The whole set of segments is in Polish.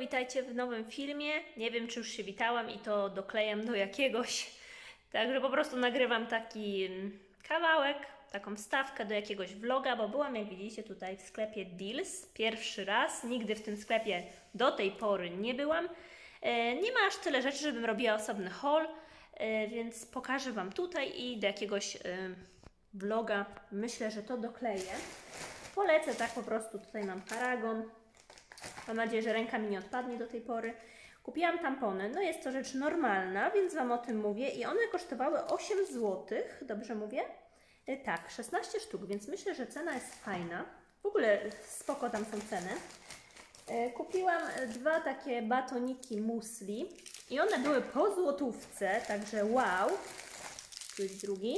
witajcie w nowym filmie. Nie wiem, czy już się witałam i to doklejam do jakiegoś. Także po prostu nagrywam taki kawałek, taką wstawkę do jakiegoś vloga, bo byłam, jak widzicie, tutaj w sklepie Deals. Pierwszy raz, nigdy w tym sklepie do tej pory nie byłam. Nie ma aż tyle rzeczy, żebym robiła osobny haul, więc pokażę Wam tutaj i do jakiegoś vloga myślę, że to dokleję. Polecę tak po prostu, tutaj mam paragon. Mam nadzieję, że ręka mi nie odpadnie do tej pory. Kupiłam tampony, no jest to rzecz normalna, więc Wam o tym mówię i one kosztowały 8 zł, dobrze mówię? Tak, 16 sztuk, więc myślę, że cena jest fajna. W ogóle spoko tam są ceny. Kupiłam dwa takie batoniki musli i one były po złotówce, także wow. Tu jest drugi.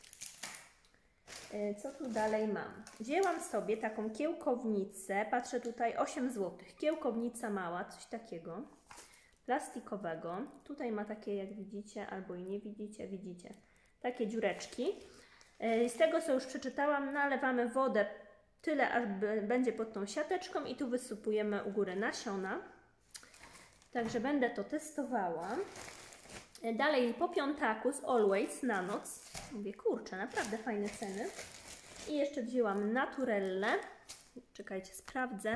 Co tu dalej mam? Wzięłam sobie taką kiełkownicę, patrzę tutaj 8 zł. Kiełkownica mała, coś takiego, plastikowego. Tutaj ma takie, jak widzicie, albo i nie widzicie, widzicie, takie dziureczki. Z tego, co już przeczytałam, nalewamy wodę tyle, aż będzie pod tą siateczką i tu wysypujemy u góry nasiona. Także będę to testowała. Dalej po piątaku z Always na noc. Mówię, kurczę, naprawdę fajne ceny. I jeszcze wzięłam Naturellę. Czekajcie, sprawdzę.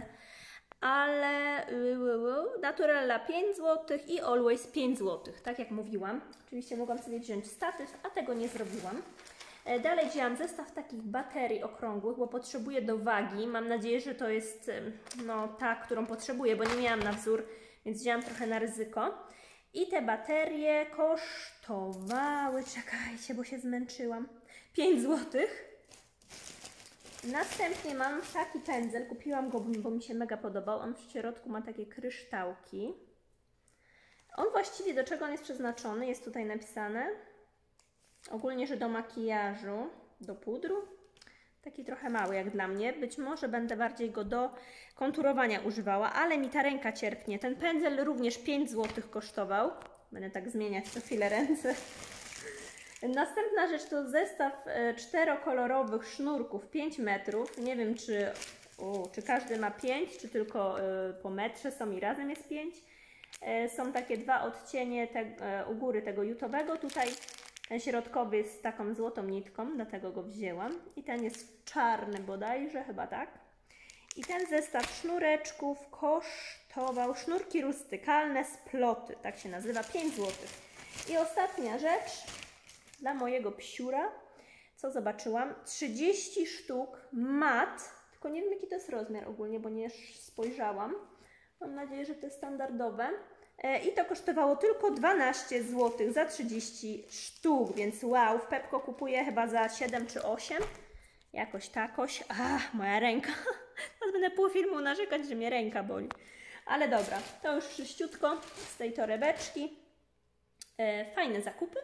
Ale Naturella 5 zł i Always 5 zł. Tak jak mówiłam. Oczywiście mogłam sobie wziąć statyw, a tego nie zrobiłam. Dalej wzięłam zestaw takich baterii okrągłych, bo potrzebuję do wagi. Mam nadzieję, że to jest no, ta, którą potrzebuję, bo nie miałam na wzór, więc wzięłam trochę na ryzyko. I te baterie kosztowały, czekajcie, bo się zmęczyłam, 5 zł. Następnie mam taki pędzel, kupiłam go, bo mi się mega podobał. On w środku ma takie kryształki. On właściwie do czego on jest przeznaczony, jest tutaj napisane. Ogólnie, że do makijażu, do pudru. Taki trochę mały jak dla mnie. Być może będę bardziej go do konturowania używała, ale mi ta ręka cierpnie. Ten pędzel również 5 zł kosztował. Będę tak zmieniać co chwilę ręce. Następna rzecz to zestaw czterokolorowych sznurków 5 metrów. Nie wiem, czy każdy ma 5, czy tylko po metrze są i razem jest 5. Są takie dwa odcienie u góry tego jutowego. Tutaj ten środkowy jest z taką złotą nitką, dlatego go wzięłam. I ten jest czarny bodajże, chyba tak. I ten zestaw sznureczków kosztował, sznurki rustykalne sploty, tak się nazywa, 5 zł. I ostatnia rzecz dla mojego psiura, co zobaczyłam, 30 sztuk mat, tylko nie wiem jaki to jest rozmiar ogólnie, bo nie spojrzałam. Mam nadzieję, że to jest standardowe. I to kosztowało tylko 12 zł za 30 sztuk, więc wow, w Pepco kupuję chyba za 7 czy 8. Jakoś takoś. Moja ręka. Teraz będę pół filmu narzekać, że mnie ręka boli. Ale dobra, to już czyściutko z tej torebeczki. Fajne zakupy.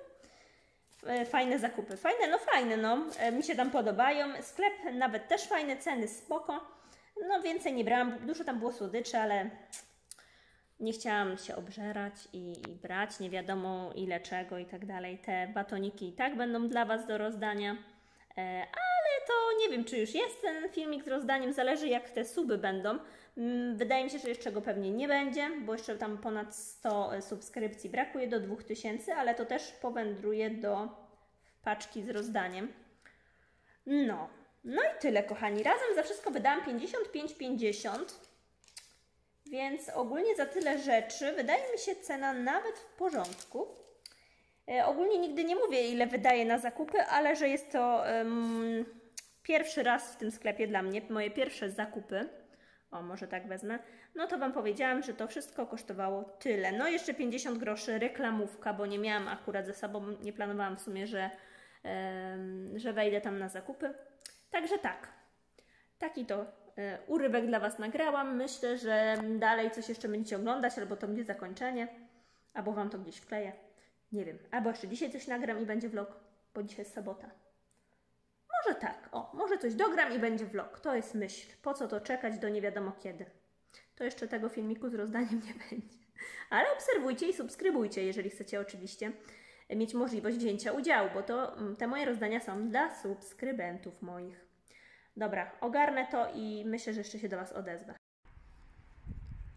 Fajne, no. Mi się tam podobają. Sklep nawet też fajne, ceny spoko. No więcej nie brałam, dużo tam było słodyczy, ale nie chciałam się obżerać i brać nie wiadomo ile czego i tak dalej. Te batoniki i tak będą dla Was do rozdania. Ale to nie wiem, czy już jest ten filmik z rozdaniem, zależy jak te suby będą. Wydaje mi się, że jeszcze go pewnie nie będzie, bo jeszcze tam ponad 100 subskrypcji brakuje do 2000, ale to też powędruje do paczki z rozdaniem. No i tyle, kochani. Razem za wszystko wydałam 55,50, więc ogólnie za tyle rzeczy wydaje mi się cena nawet w porządku. Ogólnie nigdy nie mówię, ile wydaję na zakupy, ale że jest to pierwszy raz w tym sklepie dla mnie, moje pierwsze zakupy. O, może tak wezmę. No to Wam powiedziałam, że to wszystko kosztowało tyle. No jeszcze 50 groszy reklamówka, bo nie miałam akurat ze sobą, nie planowałam w sumie, że wejdę tam na zakupy. Także tak, taki to urywek dla Was nagrałam. Myślę, że dalej coś jeszcze będziecie oglądać, albo to będzie zakończenie, albo Wam to gdzieś wkleję. Nie wiem, albo jeszcze dzisiaj coś nagram i będzie vlog, bo dzisiaj jest sobota. Może tak, może coś dogram i będzie vlog. To jest myśl. Po co to czekać do nie wiadomo kiedy? To jeszcze tego filmiku z rozdaniem nie będzie. Ale obserwujcie i subskrybujcie, jeżeli chcecie oczywiście mieć możliwość wzięcia udziału, bo to te moje rozdania są dla subskrybentów moich. Dobra, ogarnę to i myślę, że jeszcze się do Was odezwę.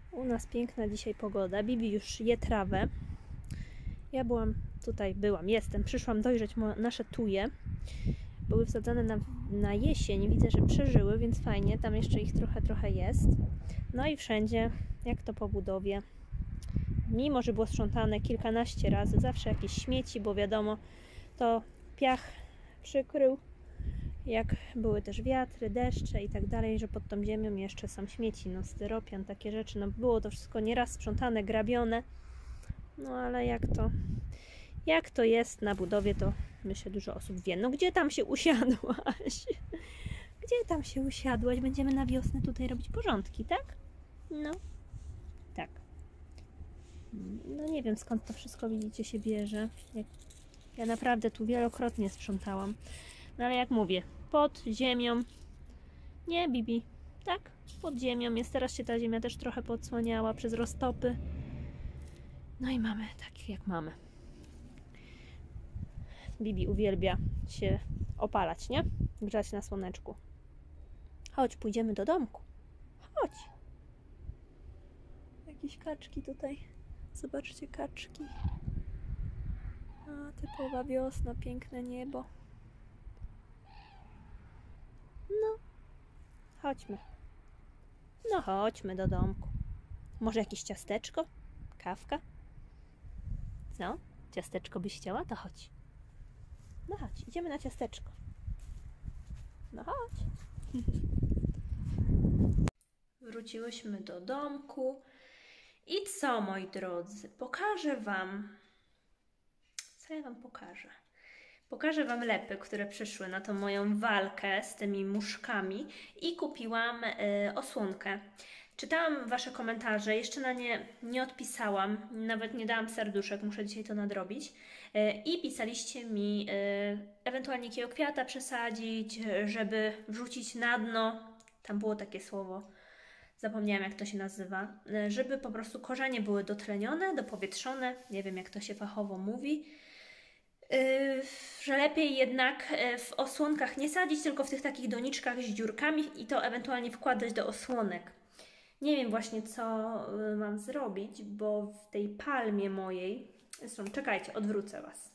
U nas piękna dzisiaj pogoda. Bibi już je trawę. Ja przyszłam dojrzeć nasze tuje. Były wsadzone na jesień. Widzę, że przeżyły, więc fajnie. Tam jeszcze ich trochę jest. No i wszędzie, jak to po budowie. Mimo, że było sprzątane kilkanaście razy, zawsze jakieś śmieci, bo wiadomo, to piach przykrył. Jak były też wiatry, deszcze i tak dalej, że pod tą ziemią jeszcze są śmieci, no styropian, takie rzeczy, no było to wszystko nieraz sprzątane, grabione, no ale jak to jest na budowie, to myślę dużo osób wie. No gdzie tam się usiadłaś? Gdzie tam się usiadłaś? Będziemy na wiosnę tutaj robić porządki, tak? No, tak. No nie wiem, skąd to wszystko, widzicie, się bierze. Ja naprawdę tu wielokrotnie sprzątałam. No ale jak mówię, pod ziemią, nie Bibi, tak? Pod ziemią jest, teraz się ta ziemia też trochę podsłaniała przez roztopy. No i mamy tak jak mamy. Bibi uwielbia się opalać, nie? Grzać na słoneczku. Chodź, pójdziemy do domku. Chodź. Jakieś kaczki tutaj. Zobaczcie, kaczki. A, typowa wiosna, piękne niebo. No, chodźmy. No chodźmy do domku. Może jakieś ciasteczko? Kawka? Co? Ciasteczko byś chciała? To chodź. No chodź, idziemy na ciasteczko. No chodź. Wróciłyśmy do domku. I co, moi drodzy? Pokażę Wam. Co ja Wam pokażę? Pokażę Wam lepy, które przyszły na tą moją walkę z tymi muszkami i kupiłam osłonkę. Czytałam Wasze komentarze, jeszcze na nie nie odpisałam, nawet nie dałam serduszek, muszę dzisiaj to nadrobić. I pisaliście mi ewentualnie jakiego kwiata przesadzić, żeby wrzucić na dno, tam było takie słowo, zapomniałam jak to się nazywa, żeby po prostu korzenie były dotlenione, dopowietrzone, nie wiem jak to się fachowo mówi. Że lepiej jednak w osłonkach nie sadzić, tylko w tych takich doniczkach z dziurkami i to ewentualnie wkładać do osłonek. Nie wiem właśnie co mam zrobić, bo w tej palmie mojej, zresztą czekajcie, odwrócę Was.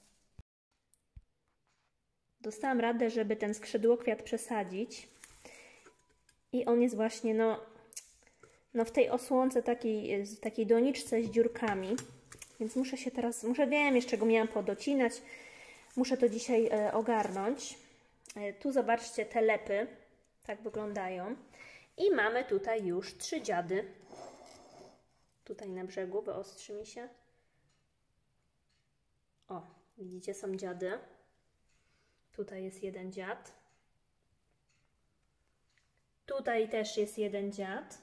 Dostałam radę, żeby ten skrzydłokwiat przesadzić i on jest właśnie no w tej osłonce takiej doniczce z dziurkami. Więc wiem jeszcze go miałam podocinać, muszę to dzisiaj ogarnąć. Tu zobaczcie te lepy, tak wyglądają. I mamy tutaj już 3 dziady. Tutaj na brzegu, wyostrzy mi się. O, widzicie, są dziady. Tutaj jest jeden dziad. Tutaj też jest jeden dziad.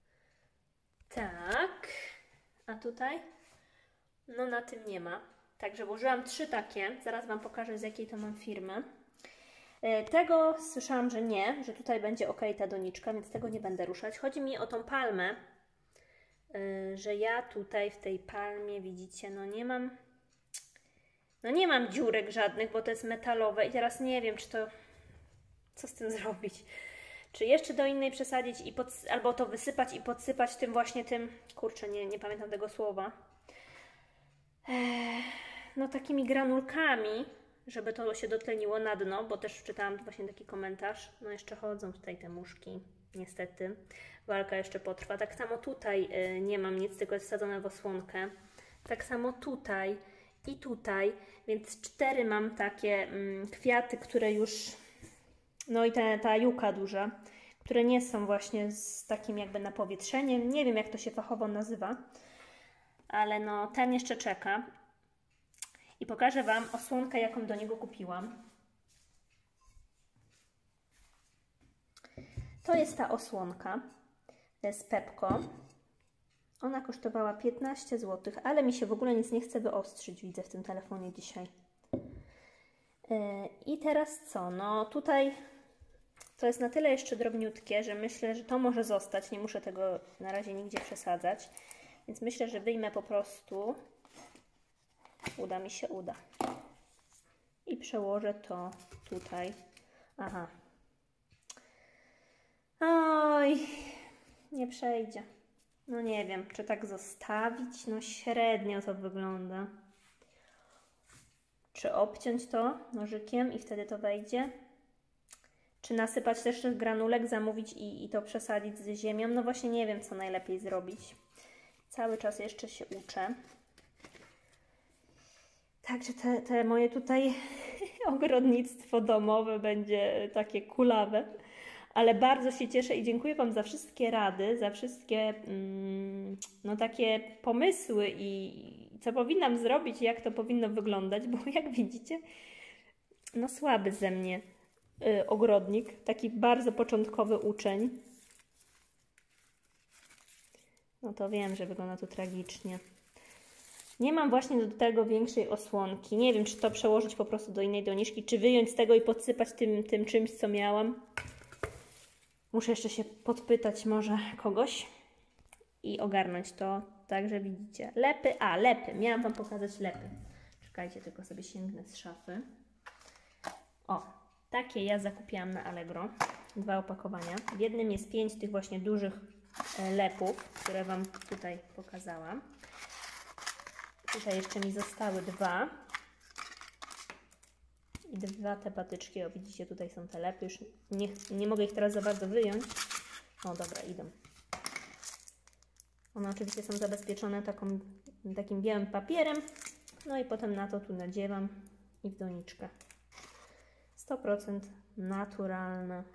Tak. A tutaj? No na tym nie ma. Także włożyłam 3 takie. Zaraz Wam pokażę, z jakiej to mam firmy. Tego słyszałam, że nie, że tutaj będzie ok ta doniczka, więc tego nie będę ruszać. Chodzi mi o tą palmę, że ja tutaj w tej palmie, widzicie, no nie mam dziurek żadnych, bo to jest metalowe i teraz nie wiem, co z tym zrobić. Czy jeszcze do innej przesadzić albo to wysypać i podsypać tym, kurczę, nie pamiętam tego słowa. No takimi granulkami, żeby to się dotleniło na dno, bo też czytałam właśnie taki komentarz. No jeszcze chodzą tutaj te muszki, niestety. Walka jeszcze potrwa. Tak samo tutaj nie mam nic, tylko jest wsadzone w osłonkę. Tak samo tutaj i tutaj, więc 4 mam takie kwiaty, które już, no i ta juka duża, które nie są właśnie z takim jakby napowietrzeniem. Nie wiem jak to się fachowo nazywa, ale no ten jeszcze czeka. I pokażę Wam osłonkę, jaką do niego kupiłam. To jest ta osłonka z Pepco. Ona kosztowała 15 zł, ale mi się w ogóle nic nie chce wyostrzyć, widzę w tym telefonie dzisiaj. I teraz co? No tutaj to jest na tyle jeszcze drobniutkie, że myślę, że to może zostać. Nie muszę tego na razie nigdzie przesadzać. Więc myślę, że wyjmę po prostu. Uda mi się. I przełożę to tutaj. Aha. Oj, nie przejdzie. No nie wiem, czy tak zostawić? No średnio to wygląda. Czy obciąć to nożykiem i wtedy to wejdzie? Czy nasypać też tych granulek, zamówić i to przesadzić z ziemią? No właśnie nie wiem, co najlepiej zrobić. Cały czas jeszcze się uczę. Także te moje tutaj ogrodnictwo domowe będzie takie kulawe. Ale bardzo się cieszę i dziękuję Wam za wszystkie rady, za wszystkie no takie pomysły i co powinnam zrobić, jak to powinno wyglądać, bo jak widzicie, no słaby ze mnie ogrodnik, taki bardzo początkowy uczeń. No to wiem, że wygląda to tragicznie. Nie mam właśnie do tego większej osłonki. Nie wiem, czy to przełożyć po prostu do innej doniczki, czy wyjąć z tego i podsypać tym czymś, co miałam. Muszę jeszcze się podpytać może kogoś i ogarnąć to. Także widzicie. Lepy. A, lepy. Miałam Wam pokazać lepy. Czekajcie, tylko sobie sięgnę z szafy. O, takie ja zakupiłam na Allegro. 2 opakowania. W jednym jest 5 tych właśnie dużych lepów, które Wam tutaj pokazałam. Tutaj jeszcze mi zostały 2. I 2 te patyczki, o widzicie, tutaj są te lepy. Już nie mogę ich teraz za bardzo wyjąć. O, dobra, idą. One oczywiście są zabezpieczone takim białym papierem. No i potem na to tu nadziewam i w doniczkę. 100% naturalne.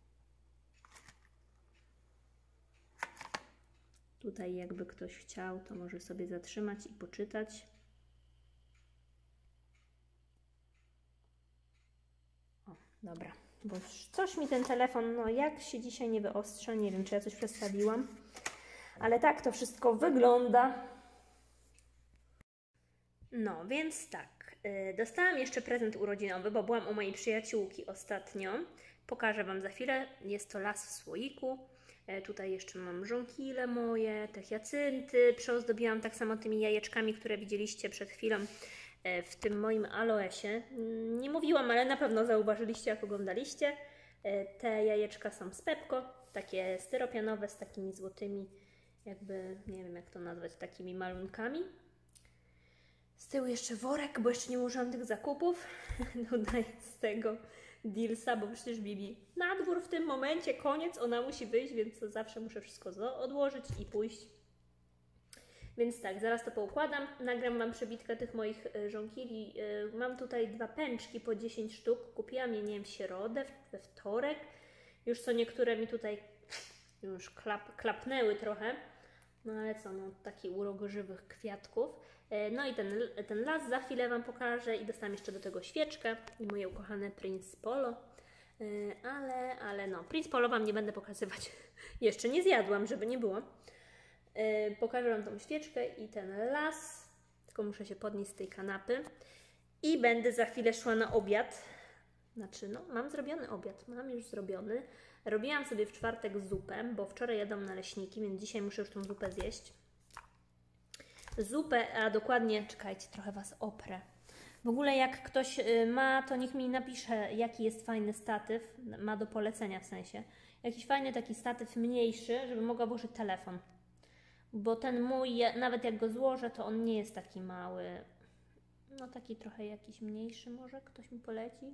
Tutaj jakby ktoś chciał, to może sobie zatrzymać i poczytać. O, dobra, bo coś mi ten telefon, no jak się dzisiaj nie wyostrza, nie wiem, czy ja coś przestawiłam, ale tak to wszystko wygląda. No, więc tak, dostałam jeszcze prezent urodzinowy, bo byłam u mojej przyjaciółki ostatnio. Pokażę Wam za chwilę, jest to las w słoiku. Tutaj jeszcze mam żonkile moje, te hiacynty, przeozdobiłam tak samo tymi jajeczkami, które widzieliście przed chwilą w tym moim aloesie. Nie mówiłam, ale na pewno zauważyliście, jak oglądaliście. Te jajeczka są z Pepco, takie styropianowe z takimi złotymi, jakby, nie wiem jak to nazwać, takimi malunkami. Z tyłu jeszcze worek, bo jeszcze nie użyłam tych zakupów. Dodaję z tego Dealsa, bo przecież Bibi na dwór w tym momencie, koniec, ona musi wyjść, więc zawsze muszę wszystko odłożyć i pójść. Więc tak, zaraz to poukładam. Nagram Wam przebitkę tych moich żonkili. Mam tutaj 2 pęczki po 10 sztuk. Kupiłam je, nie wiem, w środę, we wtorek. Już co niektóre mi tutaj już klapnęły trochę. No ale co, no taki urok żywych kwiatków. No i ten las za chwilę Wam pokażę i dostałam jeszcze do tego świeczkę i moje ukochane Prince Polo. Ale no, Prince Polo Wam nie będę pokazywać. Jeszcze nie zjadłam, żeby nie było. Pokażę Wam tą świeczkę i ten las. Tylko muszę się podnieść z tej kanapy. I będę za chwilę szła na obiad. Znaczy, no, mam zrobiony obiad. Mam już zrobiony. Robiłam sobie w czwartek zupę, bo wczoraj jadłam naleśniki, więc dzisiaj muszę już tą zupę zjeść. Zupę, a dokładnie, czekajcie, trochę Was oprę. W ogóle jak ktoś ma, to niech mi napisze, jaki jest fajny statyw, ma do polecenia w sensie. Jakiś fajny taki statyw mniejszy, żeby mogła włożyć telefon. Bo ten mój, nawet jak go złożę, to on nie jest taki mały. No taki trochę jakiś mniejszy może, ktoś mi poleci.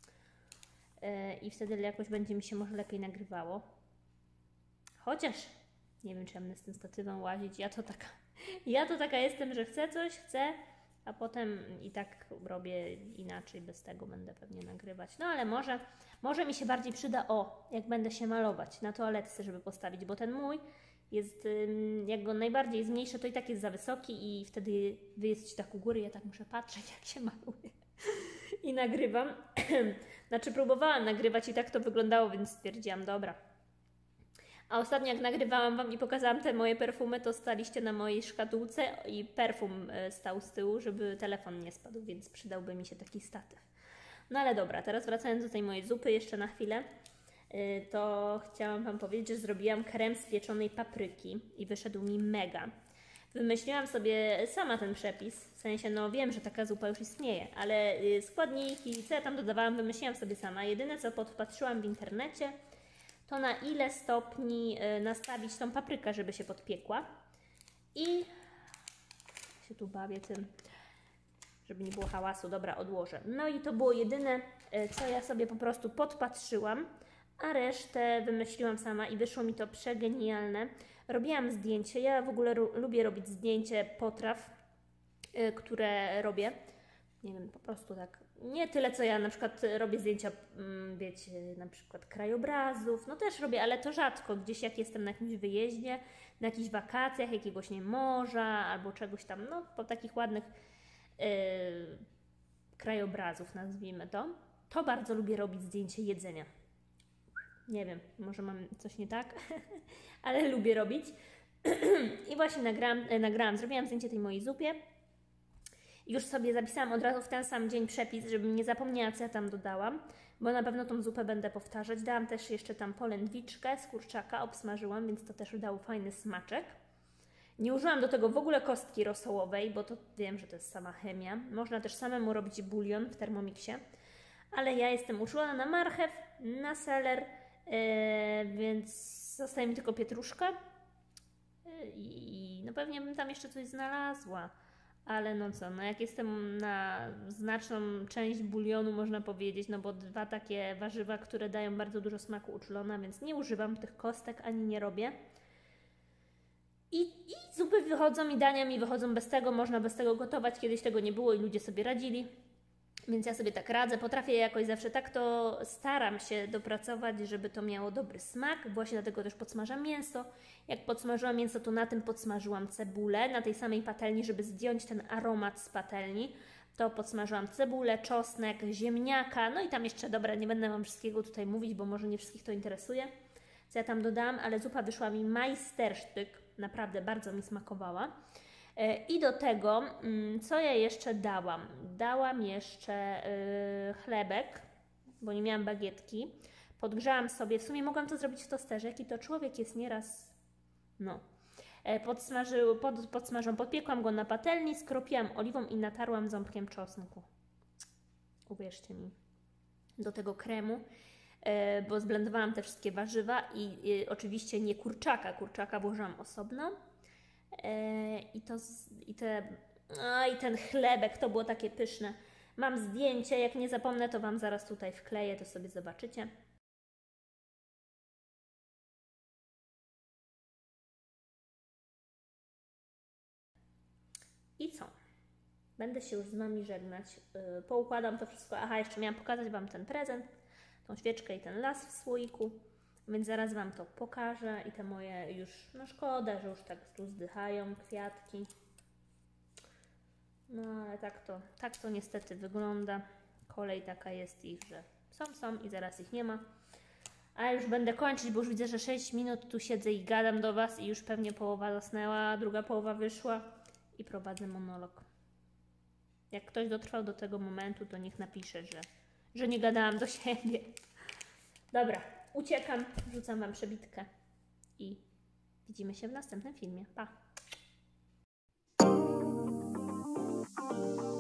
I wtedy jakoś będzie mi się może lepiej nagrywało. Chociaż nie wiem, czy ja będę z tym statywem łazić. Ja to taka jestem, że chcę coś, a potem i tak robię inaczej, bez tego będę pewnie nagrywać. No ale może mi się bardziej przyda, jak będę się malować na toaletce, żeby postawić, bo ten mój jest, jak go najbardziej zmniejszę, to i tak jest za wysoki i wtedy Wy jesteście tak u góry, ja tak muszę patrzeć, jak się maluje. I nagrywam. Znaczy próbowałam nagrywać i tak to wyglądało, więc stwierdziłam, dobra. A ostatnio jak nagrywałam Wam i pokazałam te moje perfumy, to staliście na mojej szkatułce i perfum stał z tyłu, żeby telefon nie spadł, więc przydałby mi się taki statyw. No ale dobra, teraz wracając do tej mojej zupy jeszcze na chwilę, to chciałam Wam powiedzieć, że zrobiłam krem z pieczonej papryki i wyszedł mi mega. Wymyśliłam sobie sama ten przepis, w sensie no wiem, że taka zupa już istnieje, ale składniki, co ja tam dodawałam, wymyśliłam sobie sama. Jedyne co podpatrzyłam w internecie, to na ile stopni nastawić tą paprykę, żeby się podpiekła. I się tu bawię tym, żeby nie było hałasu. Dobra, odłożę. No i to było jedyne, co ja sobie po prostu podpatrzyłam, a resztę wymyśliłam sama i wyszło mi to przegenialne. Robiłam zdjęcie. Ja w ogóle lubię robić zdjęcie potraw, które robię. Nie wiem, po prostu tak. Nie tyle, co ja na przykład robię zdjęcia, wiecie, na przykład krajobrazów. No też robię, ale to rzadko. Gdzieś jak jestem na jakimś wyjeździe, na jakichś wakacjach, jakiegoś nie morza albo czegoś tam, no po takich ładnych krajobrazów, nazwijmy to. To bardzo lubię robić zdjęcie jedzenia. Nie wiem, może mam coś nie tak, ale lubię robić. I właśnie zrobiłam zdjęcie tej mojej zupie. Już sobie zapisałam od razu w ten sam dzień przepis, żebym nie zapomniała, co ja tam dodałam, bo na pewno tą zupę będę powtarzać. Dałam też jeszcze tam polędwiczkę z kurczaka, obsmażyłam, więc to też dało fajny smaczek. Nie użyłam do tego w ogóle kostki rosołowej, bo to wiem, że to jest sama chemia. Można też samemu robić bulion w Thermomixie, ale ja jestem uczulona na marchew, na seler, więc zostaje mi tylko pietruszka i no pewnie bym tam jeszcze coś znalazła. Ale no co, no jak jestem na znaczną część bulionu, można powiedzieć, no bo 2 takie warzywa, które dają bardzo dużo smaku, uczulona, więc nie używam tych kostek, ani nie robię. I zupy wychodzą i dania mi wychodzą bez tego, można bez tego gotować, kiedyś tego nie było i ludzie sobie radzili. Więc ja sobie tak radzę, potrafię jakoś zawsze tak to staram się dopracować, żeby to miało dobry smak. Właśnie dlatego też podsmażam mięso. Jak podsmażyłam mięso, to na tym podsmażyłam cebulę, na tej samej patelni, żeby zdjąć ten aromat z patelni. To podsmażyłam cebulę, czosnek, ziemniaka, no i tam jeszcze, dobra, nie będę Wam wszystkiego tutaj mówić, bo może nie wszystkich to interesuje, co ja tam dodałam, ale zupa wyszła mi majstersztyk, naprawdę bardzo mi smakowała. I do tego, co ja jeszcze dałam? Dałam jeszcze chlebek, bo nie miałam bagietki. Podgrzałam sobie, w sumie mogłam to zrobić w tosterze, jaki to człowiek jest nieraz, no. Podpiekłam go na patelni, skropiłam oliwą i natarłam ząbkiem czosnku. Uwierzcie mi. Do tego kremu, bo zblendowałam te wszystkie warzywa i oczywiście nie kurczaka. Kurczaka włożyłam osobno. I ten chlebek, to było takie pyszne. Mam zdjęcie, jak nie zapomnę, to Wam zaraz tutaj wkleję, to sobie zobaczycie. I co? Będę się już z Wami żegnać. Poukładam to wszystko. Aha, jeszcze miałam pokazać Wam ten prezent, tą świeczkę i ten las w słoiku. Więc zaraz Wam to pokażę i te moje już, no szkoda, że już tak tu zdychają kwiatki. No ale tak to niestety wygląda. Kolej taka jest ich, że są i zaraz ich nie ma. A już będę kończyć, bo już widzę, że 6 minut tu siedzę i gadam do Was i już pewnie połowa zasnęła, druga połowa wyszła i prowadzę monolog. Jak ktoś dotrwał do tego momentu, to niech napisze, że nie gadałam do siebie. Dobra. Uciekam, wrzucam Wam przebitkę i widzimy się w następnym filmie. Pa!